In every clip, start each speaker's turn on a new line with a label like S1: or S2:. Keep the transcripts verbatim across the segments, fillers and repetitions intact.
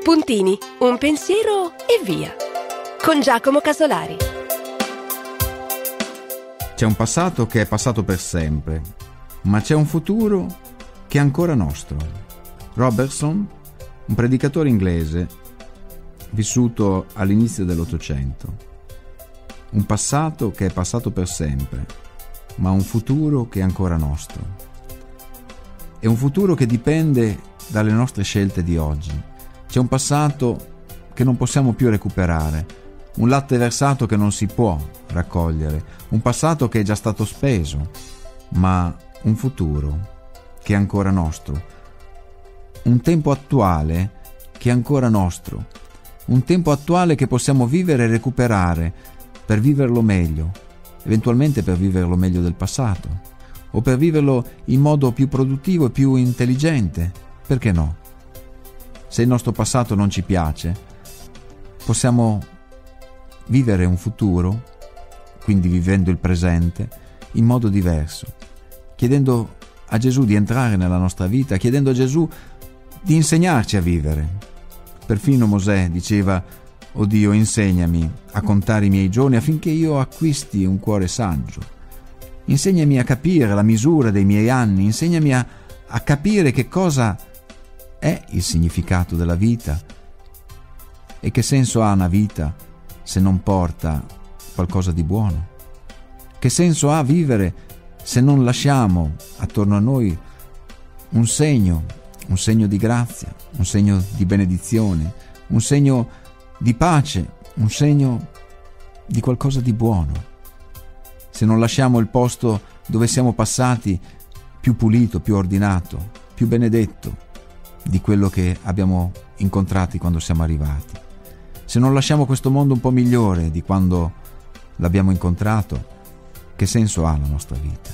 S1: Spuntini, un pensiero e via. Con Giacomo Casolari.
S2: C'è un passato che è passato per sempre, ma c'è un futuro che è ancora nostro. Robertson, un predicatore inglese vissuto all'inizio dell'Ottocento. Un passato che è passato per sempre, ma un futuro che è ancora nostro. È un futuro che dipende dalle nostre scelte di oggi. C'è un passato che non possiamo più recuperare, un latte versato che non si può raccogliere, un passato che è già stato speso, ma un futuro che è ancora nostro, un tempo attuale che è ancora nostro, un tempo attuale che possiamo vivere e recuperare per viverlo meglio, eventualmente per viverlo meglio del passato, o per viverlo in modo più produttivo e più intelligente, perché no? Se il nostro passato non ci piace, possiamo vivere un futuro, quindi vivendo il presente, in modo diverso, chiedendo a Gesù di entrare nella nostra vita, chiedendo a Gesù di insegnarci a vivere. Perfino Mosè diceva: «O Dio, insegnami a contare i miei giorni affinché io acquisti un cuore saggio. Insegnami a capire la misura dei miei anni, insegnami a, a capire che cosa è il significato della vita e che senso ha una vita se non porta qualcosa di buono. Che senso ha vivere se non lasciamo attorno a noi un segno, un segno di grazia, un segno di benedizione, un segno di pace, un segno di qualcosa di buono. Se non lasciamo il posto dove siamo passati più pulito, più ordinato, più benedetto di quello che abbiamo incontrati quando siamo arrivati. Se non lasciamo questo mondo un po' migliore di quando l'abbiamo incontrato, che senso ha la nostra vita?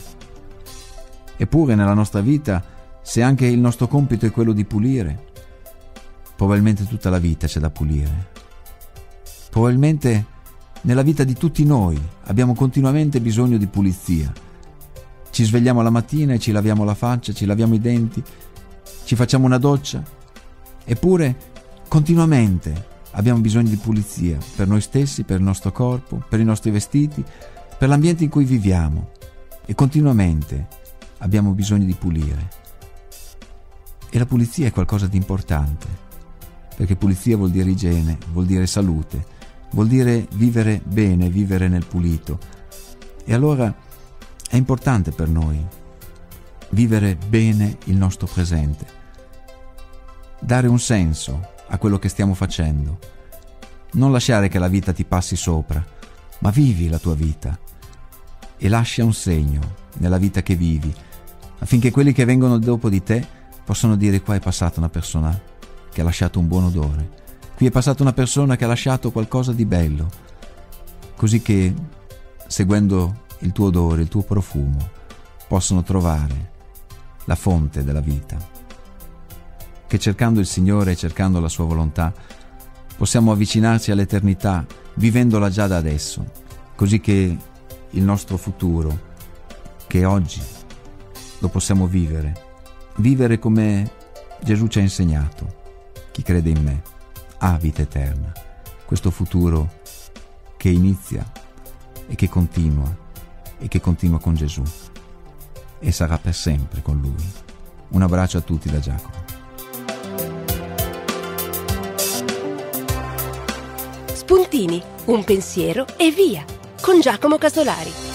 S2: Eppure nella nostra vita, se anche il nostro compito è quello di pulire, probabilmente tutta la vita c'è da pulire. Probabilmente nella vita di tutti noi abbiamo continuamente bisogno di pulizia. Ci svegliamo la mattina e ci laviamo la faccia, ci laviamo i denti, ci facciamo una doccia, eppure continuamente abbiamo bisogno di pulizia per noi stessi, per il nostro corpo, per i nostri vestiti, per l'ambiente in cui viviamo, e continuamente abbiamo bisogno di pulire. E la pulizia è qualcosa di importante, perché pulizia vuol dire igiene, vuol dire salute, vuol dire vivere bene, vivere nel pulito. E allora è importante per noi vivere bene il nostro presente, dare un senso a quello che stiamo facendo, non lasciare che la vita ti passi sopra, ma vivi la tua vita e lascia un segno nella vita che vivi, affinché quelli che vengono dopo di te possano dire: qua è passata una persona che ha lasciato un buon odore, qui è passata una persona che ha lasciato qualcosa di bello, così che seguendo il tuo odore, il tuo profumo, possono trovare la fonte della vita. Che cercando il Signore e cercando la sua volontà possiamo avvicinarci all'eternità vivendola già da adesso, così che il nostro futuro, che oggi lo possiamo vivere, vivere come Gesù ci ha insegnato: chi crede in me ha vita eterna. Questo futuro che inizia e che continua e che continua con Gesù e sarà per sempre con Lui. Un abbraccio a tutti da Giacomo.
S1: Spuntini, un pensiero e via. Con Giacomo Casolari.